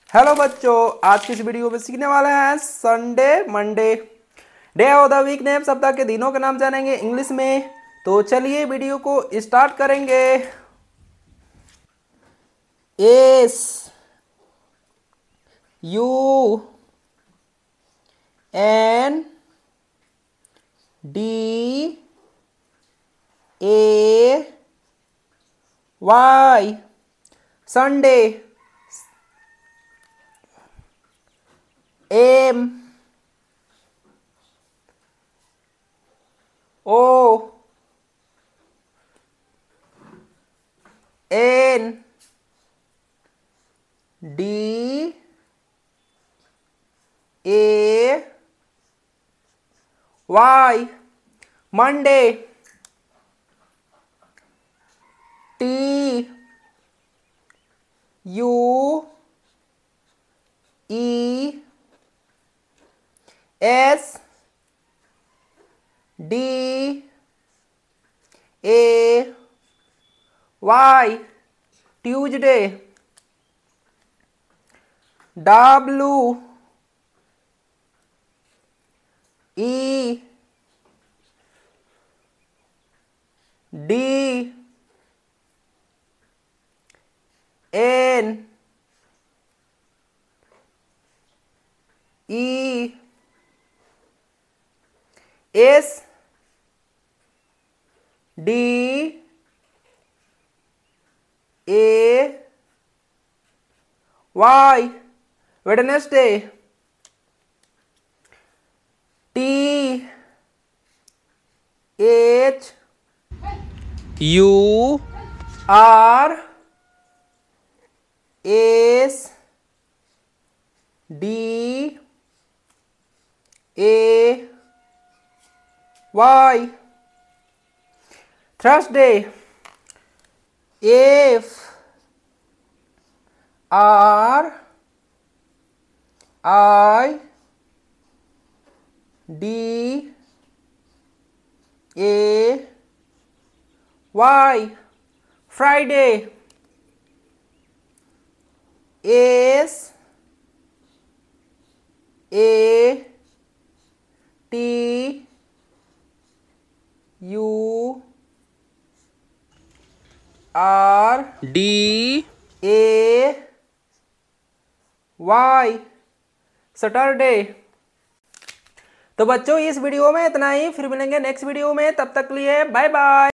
Hello बच्चों, आज की इस वीडियो में सीखने वाले हैं Sunday Monday day of the week name, सप्ताह के दिनों के नाम जानेंगे इंग्लिश में। तो चलिए वीडियो को स्टार्ट करेंगे। S U N D A Y Sunday. M O N D A Y Monday. T U E S D A Y Tuesday. W E D N E S D A Y Wednesday. T H U R S D A Y Thursday. F R I D A Y Friday. S A T U R D A Y Saturday. तो बच्चों इस video में इतना ही, फिर मिलेंगे next video में। तब तक के लिए बाय बाय।